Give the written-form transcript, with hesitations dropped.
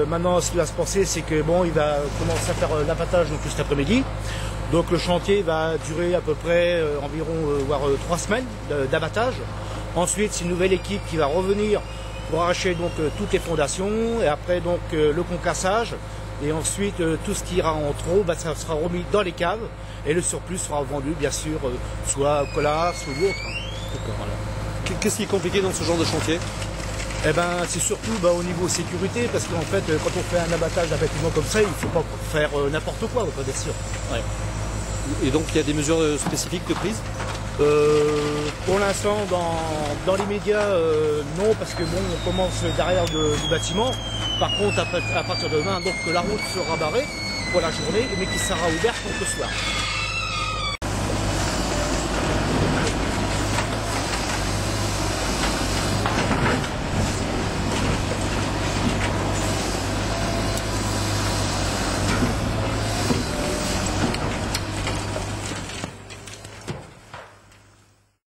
maintenant, ce qui va se passer, c'est que bon, il va commencer à faire l'abattage donc cet après-midi. Donc le chantier va durer à peu près environ voire 3 semaines d'abattage. Ensuite, c'est une nouvelle équipe qui va revenir pour arracher donc toutes les fondations et après donc le concassage. Et ensuite, tout ce qui ira en trop, bah, ça sera remis dans les caves et le surplus sera vendu, bien sûr, soit au collard, soit autre. Voilà. Qu'est-ce qui est compliqué dans ce genre de chantier? Eh ben, c'est surtout au niveau sécurité, parce qu'en fait, quand on fait un abattage d'un bâtiment comme ça, il ne faut pas faire n'importe quoi, bien sûr. Ouais. Et donc, il y a des mesures spécifiques de prise? Pour l'instant, dans l'immédiat, non, parce que bon, on commence derrière du bâtiment. Par contre, à partir de demain, donc la route sera barrée pour la journée, mais qui sera ouverte pour le soir.